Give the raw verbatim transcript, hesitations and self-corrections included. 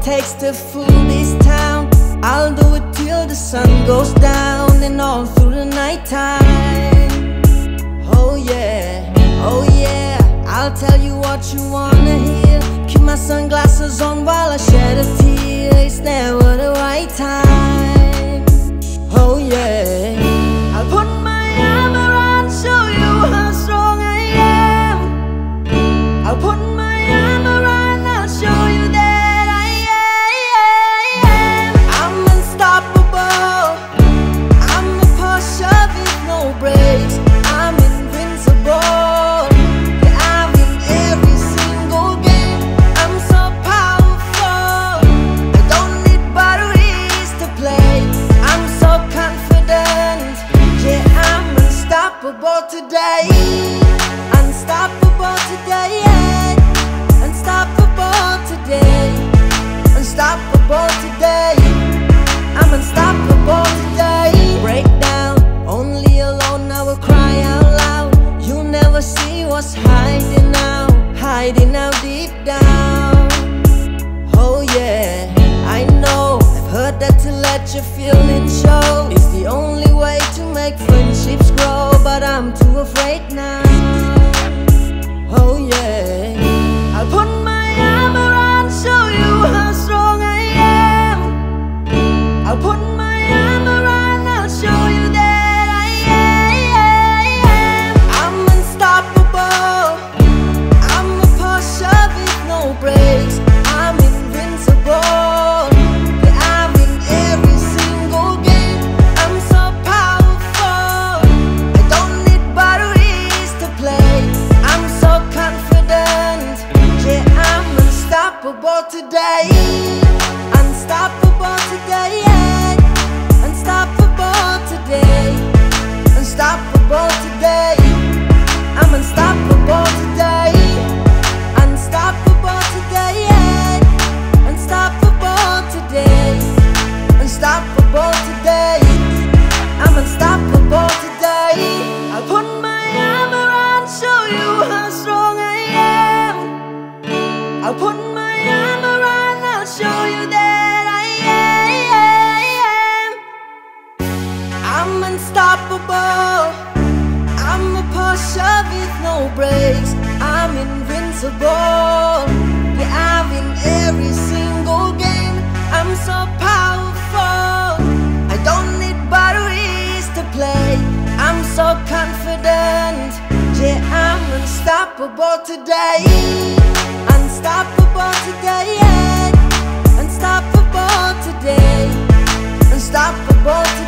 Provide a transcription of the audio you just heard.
takes to fool this town. I'll do it till the sun goes down and all through the night time. Oh yeah, oh yeah, I'll tell you what you wanna hear. Keep my sunglasses on while I shed a tear. It's never the right time. Oh yeah, I'll put my arm around, show you how strong I am. I'll put my arm around, I'll show you that I am. I'm unstoppable, I'm a Porsche with no brakes. I'm invincible, yeah, I win every single game. I'm so powerful, I don't need batteries to play. I'm so confident, yeah, I'm unstoppable today. Unstoppable today, yeah. Unstoppable today. Unstoppable today. I'm unstoppable today. Break down, only alone I will cry out loud. You'll never see what's hiding out, hiding out deep down. Oh yeah, I know, I've heard that to let your feelings show is the only way to make friendships grow, but I'm too afraid now. Oh yeah, I'll put my arm around, show you how strong I am. I'll put my arm around, I'll show you that I am. I'm unstoppable, I'm a Porsche with no brakes. I'm invincible, yeah, I win every single game. I'm so powerful, I don't need batteries to play. I'm so confident, yeah, I'm unstoppable today. Unstoppable today, yeah. Unstoppable today. Unstoppable today. I'm unstoppable today. Unstoppable today, yeah. Unstoppable today. Unstoppable today. I'm unstoppable today. I'll put my arm around, show you how strong I am. I'll put my arm around, I'll show you that I am. I'm unstoppable, I'm a Porsche with no brakes. I'm invincible, yeah, I win every single game. I'm so powerful, I don't need batteries to play. I'm so confident, yeah, I'm unstoppable today. Unstoppable today, yeah. Unstoppable today. Unstoppable today.